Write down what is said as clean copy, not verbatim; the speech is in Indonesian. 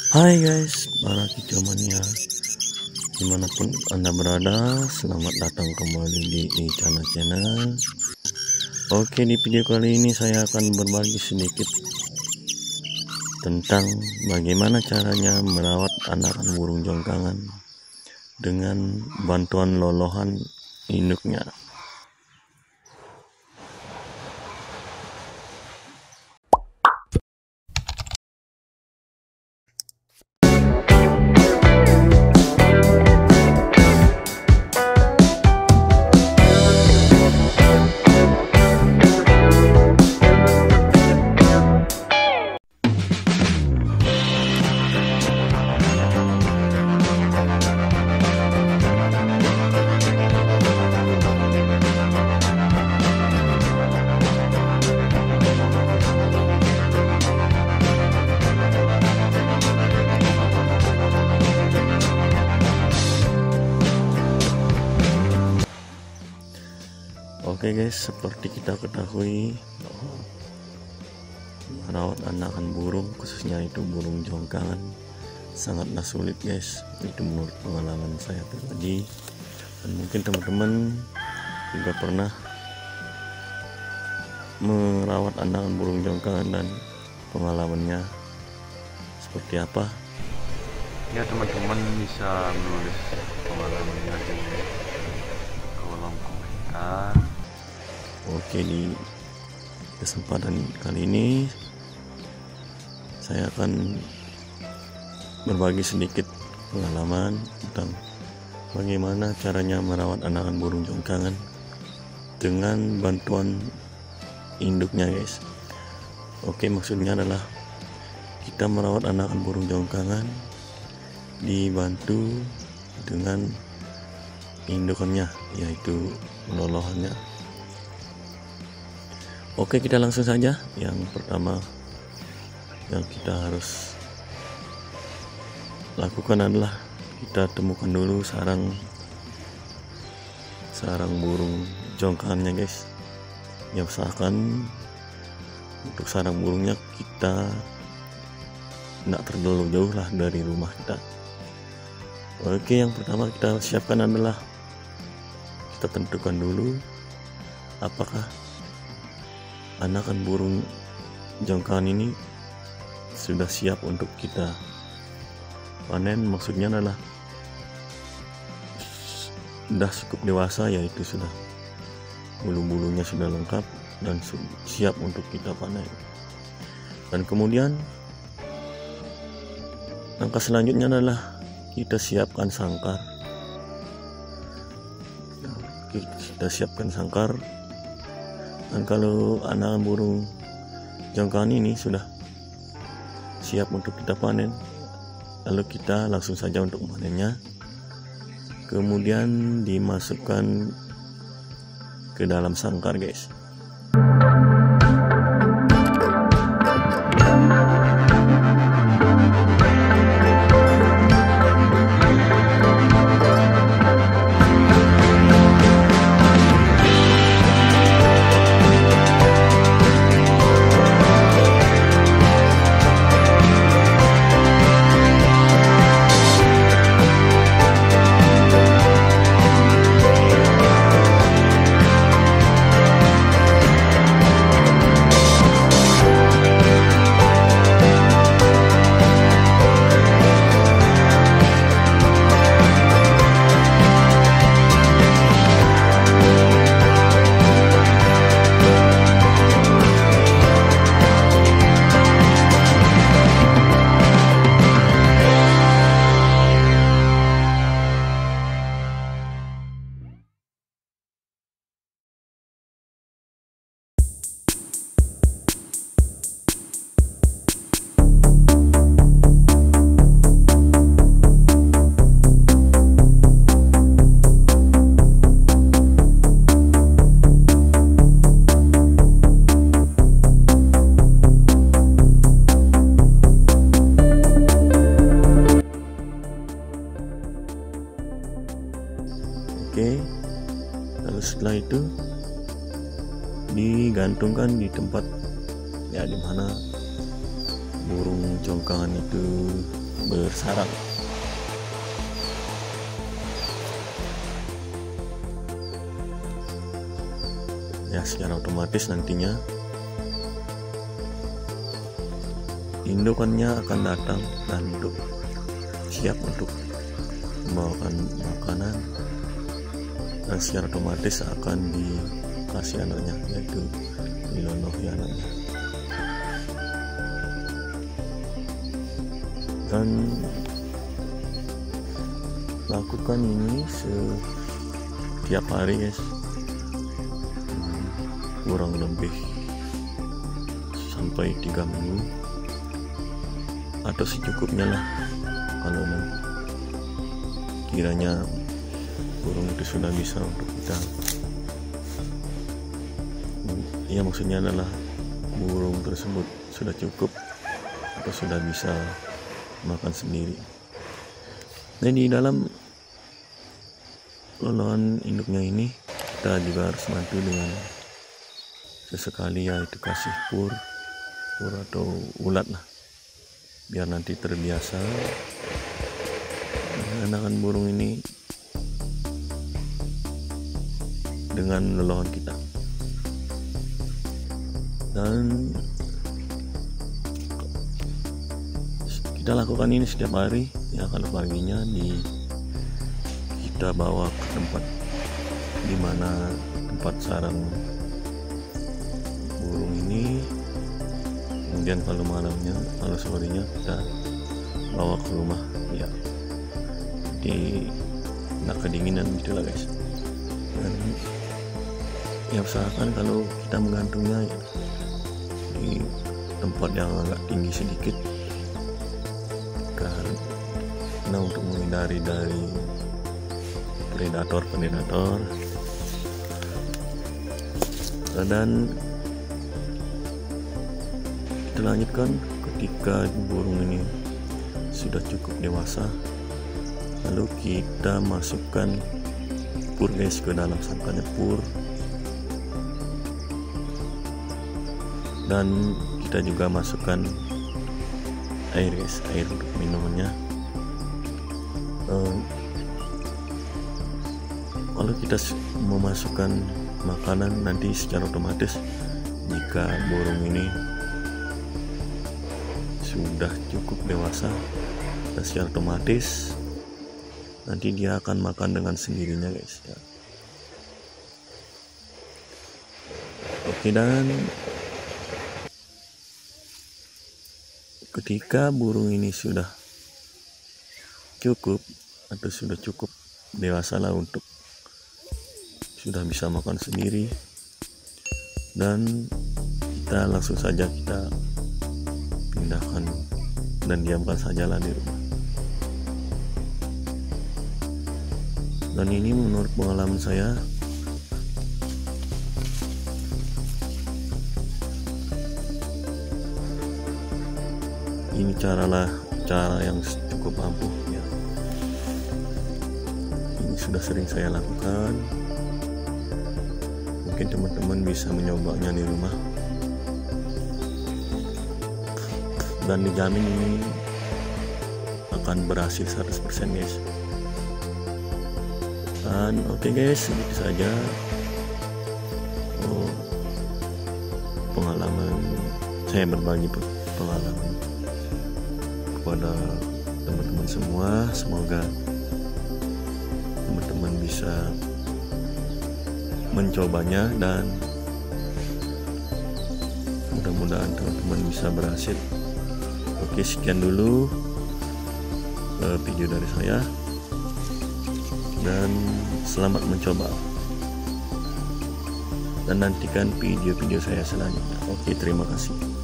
Hai guys, para kicomania dimanapun anda berada, selamat datang kembali di channel. Oke, di video kali ini saya akan berbagi sedikit tentang bagaimana caranya merawat anakan burung jongkangan dengan bantuan lolohan induknya. Oke guys, seperti kita ketahui, merawat anakan burung, khususnya itu burung jongkangan, sangatlah sulit guys. Itu menurut pengalaman saya pribadi, dan mungkin teman-teman juga pernah merawat anakan burung jongkangan dan pengalamannya seperti apa. Ya, teman-teman bisa menulis pengalamannya di kolom komentar. Oke, di kesempatan kali ini saya akan berbagi sedikit pengalaman tentang bagaimana caranya merawat anakan burung jongkangan dengan bantuan induknya guys. Oke, maksudnya adalah kita merawat anakan burung jongkangan dibantu dengan indukannya, yaitu lolohannya. Oke, kita langsung saja. Yang pertama yang kita harus lakukan adalah kita temukan dulu sarang burung jongkangannya guys. Ya, usahakan untuk sarang burungnya kita tidak terlalu jauh lah dari rumah kita. Oke, yang pertama kita siapkan adalah kita tentukan dulu apakah anakan burung jongkangan ini sudah siap untuk kita panen. Maksudnya adalah sudah cukup dewasa, yaitu sudah bulu-bulunya sudah lengkap dan siap untuk kita panen. Dan kemudian langkah selanjutnya adalah kita siapkan sangkar. Kita siapkan sangkar. Dan kalau anakan burung jongkangan ini sudah siap untuk kita panen, lalu kita langsung saja untuk manennya. Kemudian dimasukkan ke dalam sangkar guys. Oke, lalu setelah itu digantungkan di tempat ya dimana burung jongkangan itu bersarang. Ya, secara otomatis nantinya indukannya akan datang dan siap untuk membawakan makanan, dan secara otomatis akan dikasih anaknya, yaitu dilonohi anaknya. Dan lakukan ini setiap hari guys, kurang lebih sampai 3 minggu atau secukupnya lah. Kalau kiranya burung itu sudah bisa untuk kita, ya maksudnya adalah burung tersebut sudah cukup atau sudah bisa makan sendiri. Dan di dalam lolohan induknya ini kita juga harus bantu dengan sesekali, yaitu kasih pur atau ulat lah, biar nanti terbiasa anakan burung ini dengan lolohan kita. Dan kita lakukan ini setiap hari ya. Kalau paginya kita bawa ke tempat dimana tempat sarang burung ini, kemudian kalau malamnya, kalau sorenya kita bawa ke rumah ya, di nggak kedinginan gitulah guys. Dan ya usahakan kalau kita menggantungnya ya, di tempat yang agak tinggi sedikit, karena untuk menghindari dari predator. Dan kita lanjutkan ketika burung ini sudah cukup dewasa, lalu kita masukkan pur guys ke dalam sangkarnya pur, dan kita juga masukkan air guys, air untuk minumannya. Kalau kita memasukkan makanan, nanti secara otomatis jika burung ini sudah cukup dewasa, dan secara otomatis nanti dia akan makan dengan sendirinya guys ya. Oke, dan ketika burung ini sudah cukup atau sudah cukup dewasa lah, untuk sudah bisa makan sendiri, dan kita langsung saja kita pindahkan dan diamkan sajalah di rumah. Dan ini menurut pengalaman saya, ini cara yang cukup ampuh ya. Ini sudah sering saya lakukan, mungkin teman-teman bisa menyobanya di rumah, dan dijamin ini akan berhasil 100% guys. Dan oke guys, segitu saja pengalaman saya, berbagi pengalaman kepada teman-teman semua. Semoga teman-teman bisa mencobanya, dan mudah-mudahan teman-teman bisa berhasil. Oke, sekian dulu video dari saya, dan selamat mencoba, dan nantikan video-video saya selanjutnya. Oke, terima kasih.